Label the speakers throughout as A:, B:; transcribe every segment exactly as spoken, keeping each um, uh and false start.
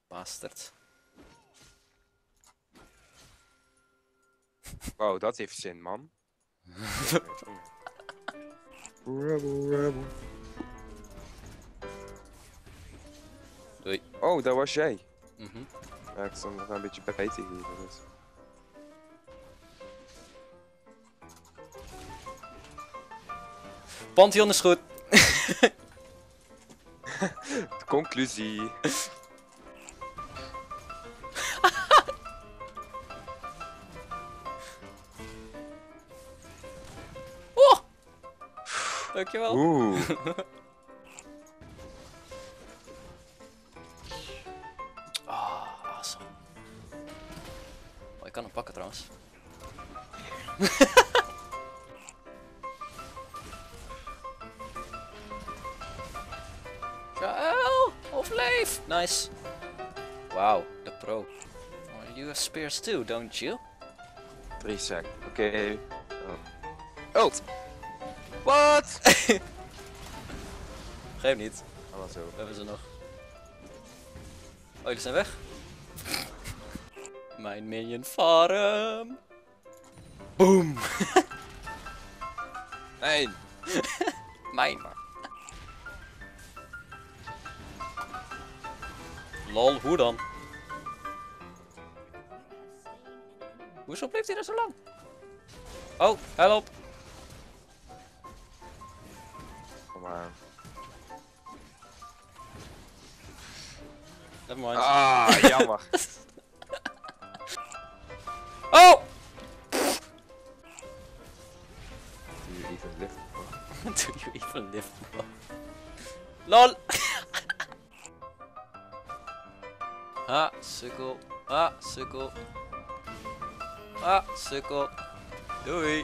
A: Bastard.
B: Wow, dat heeft zin, man. Rebel, rebel.
A: Doei.
B: Oh, dat was jij.
A: Mhm.
B: Ja, ik stond nog een beetje bij te geven. Dus.
A: Pantheon is goed.
B: De conclusie.
A: Oh! Dankjewel.
B: Oeh.
A: Ah, awesome. Oh, ik kan hem pakken trouwens. Jaël, overleef! Nice. Wow, de pro. Oh, you have spears too, don't you?
B: Drie sec. Oké. Okay. Oh. Ult. Wat?
A: Geef niet.
B: Allemaal zo.
A: We hebben ze nog. Oh, jullie zijn weg? Mijn minion farm. Boom.
B: Nee.
A: Mijn. Lol, hoe dan? Hoezo bleef hij er zo lang? Oh, help.
B: Kom maar.
A: Nevermind.
B: Ah, jammer.
A: Oh!
B: Do you even live?
A: Do you even live? Lol! Ha, sukkel. Ha, sukkel. Ha, sukkel. Doei!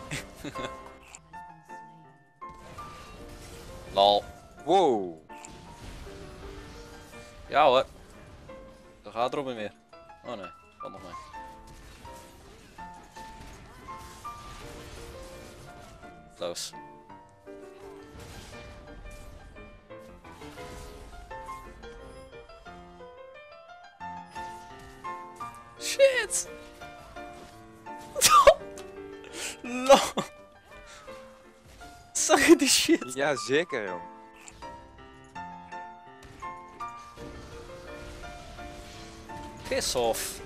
A: Lol.
B: Wow.
A: Ja hoor. Dan gaat erop en weer. Oh nee, valt nog mee. Close. Shit! Lol! Zag je die shit?
B: Ja, zeker, jong.
A: Piss off.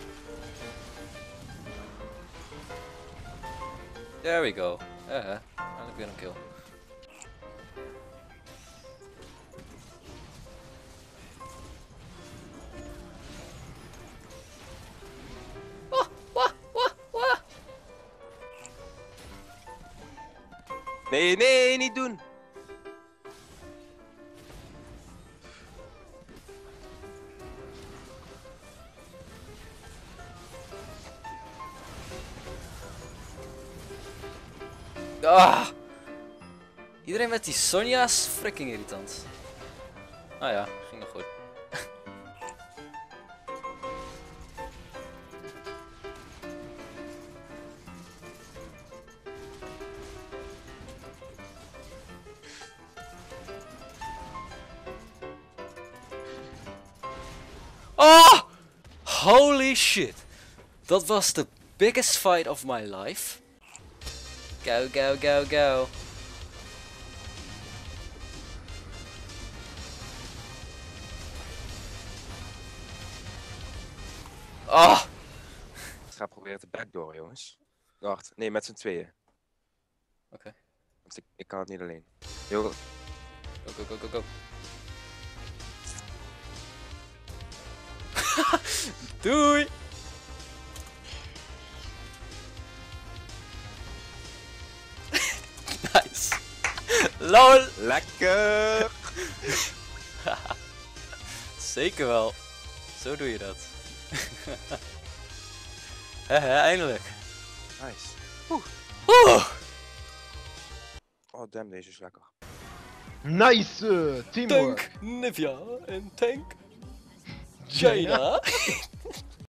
A: There we go. Ja, uh, eindelijk weer een kill. Oh, wah, wah, wah.
B: Nee, nee, niet doen.
A: Ah! Iedereen met die Sonja is freaking irritant. Ah ja, ging nog goed. Oh! Holy shit! Dat was the biggest fight of my life. Go, go, go, go. Ah!
B: Ik ga proberen te backdooren, jongens. Wacht, nee, met z'n tweeën.
A: Oké. Okay.
B: Want ik, ik kan het niet alleen. Heel...
A: Go, go, go, go, go. Doei! Nice. Lol.
B: Lekker!
A: Zeker wel. Zo doe je dat. Hehe, eindelijk.
B: Nice.
A: Oeh. Oeh.
B: Oh, damn, deze is lekker.
C: Nice! Uh, teamwork!
A: Tank Nivea en Tank Jaina.